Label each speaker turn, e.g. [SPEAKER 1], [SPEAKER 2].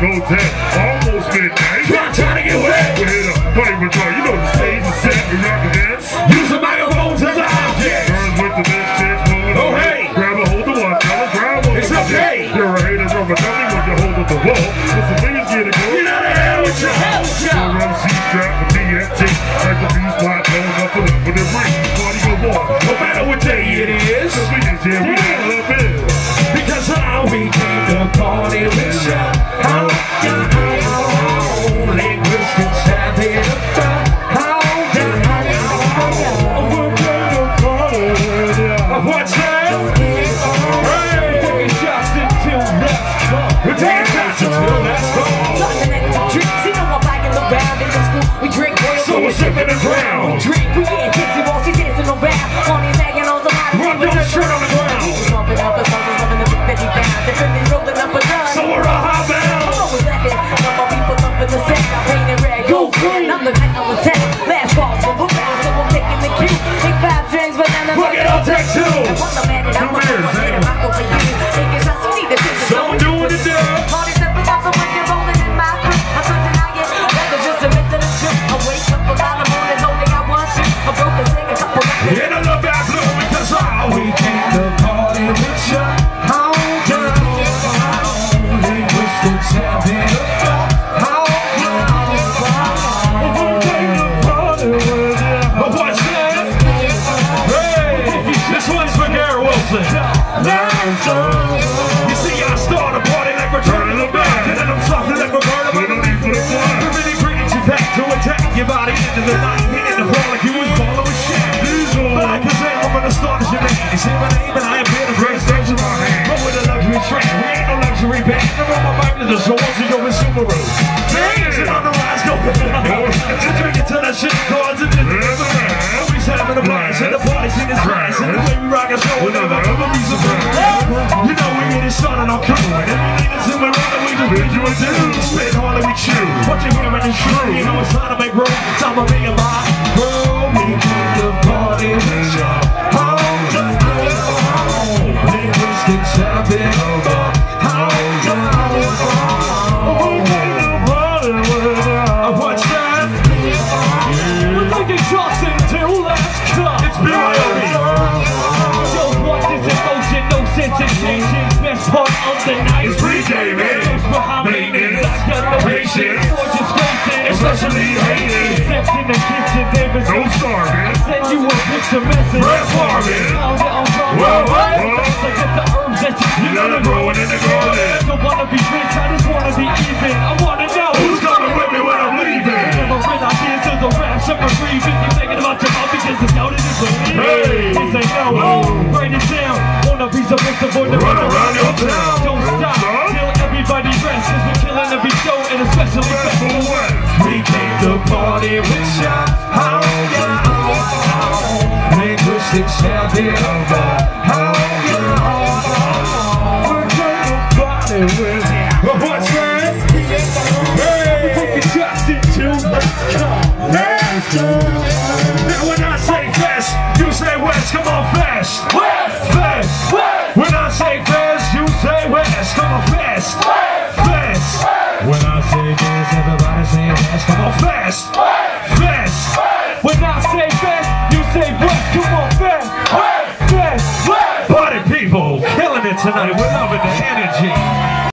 [SPEAKER 1] go dead. Almost midnight.
[SPEAKER 2] Trying to get wet.
[SPEAKER 1] We hit a party with joy. You know the stage is set. We rock again.
[SPEAKER 2] Use the microphones as an object.
[SPEAKER 1] Girls with the big shit moving.
[SPEAKER 2] Oh hey.
[SPEAKER 1] Grab a hold of one. Tell her grab one.
[SPEAKER 2] It's okay.
[SPEAKER 1] You're a hater from a dummy when you hold up the wall. With some niggas get it go.
[SPEAKER 2] You know the hell with your hell with your.
[SPEAKER 1] Your MC strap with DFT. Like the beast spot. Going up and up with the ring. Party go on.
[SPEAKER 2] No matter what day it is.
[SPEAKER 1] So we is here. We love it.
[SPEAKER 2] Because how we came to party with ya. How linguistics have it about. How what's that? Hey, taking shots until let's go. We're taking shots until let's go.
[SPEAKER 3] We drink royal.
[SPEAKER 2] So we're sipping the ground.
[SPEAKER 3] We drink, we get tipsy while she dancing around. On his neck and on the body.
[SPEAKER 2] Run your shirt on the ground.
[SPEAKER 3] Pumping up a song, loving the beat that he found. The feeling rolling up a gun.
[SPEAKER 2] So we're all high bound.
[SPEAKER 3] I'm always laughing. Some more people thumping the sound. I'm painting red, go green. I'm the night on the town. Last call, so we're bound. So I'm taking the cue. Take 5 drinks, but then
[SPEAKER 2] Fuck it, I'll take 2.
[SPEAKER 3] I'm the man and I'm the one here. I'm over you. Taking shots, you need to take
[SPEAKER 2] So I'm doing it there.
[SPEAKER 3] Party stepping out, so when you're rolling in my crew. I'm so deny it. Rather just admit to the truth. I wake up about the morning, only I want you. I'm broken, sing a couple records.
[SPEAKER 2] In a love back blue because how we came to party with ya. How linguistics have it about. How we came to party with ya. What's that? Hey, this one's for Garrett Wilson. You see, I start a party like we're turning the back, and then I'm something like we're burning the leaf for the fly. We're really bringing you back to attack your body into the night, hitting the floor like you was balling with shit. Like I said, I'm gonna start as your name. You say my name and I am here to bring stage in my hand. But with a luxury train, we ain't no luxury band. I'm on my bike to the shores to go with Subaru. Dancing on the rise, go with it. Drinking till that shit cards and always having a blast, and the party's in its grass. And the way we rock our show will never ever be surprised. You know we get it started on crew. And every niggas in my run, we just bid you a dude. Spit hard and we chew. What you hearing is true. You know it's time to make room. Time to be a my crew. We keep the party with ya. Linguistics have it over. What's that? We're taking shots until let's cut. It's B.I.O.B. Yo, what is it? Motion, no sense in changing. Best part of the night is pre-gaming. Behind maintenance, I got no patience. Gorgeous faces, especially hating. Sex in the kitchen, there is no starving. I send you a picture message. Red farming. Well, what? I get the herbs that you gotta growing in the garden. I don't wanna be rich, I just wanna be even. I wanna know who's coming with me when I'm leaving. Never ideas of the raps, I'm breathing. You're thinking about your mouth because it's out of this belief. Hey, you say no, write it down. Wanna be so best avoid the run around your town. Don't stop, till everybody rests. Cause we're killing every show and especially Festival West. We came to party with ya. How linguistics have it over. How we're gonna party with ya. What's that? Hey, we're taking shots until let's go. Let's go. Now when I say fast, you say west. Come on, fast. West, fast, west. When I say fast, you say west. Come on, fast, fast. When I say fast, everybody say fast. Come on, fast, fast. When I say fast, you say west. Come on, fast, fast. Party people, killing it tonight. We're loving it.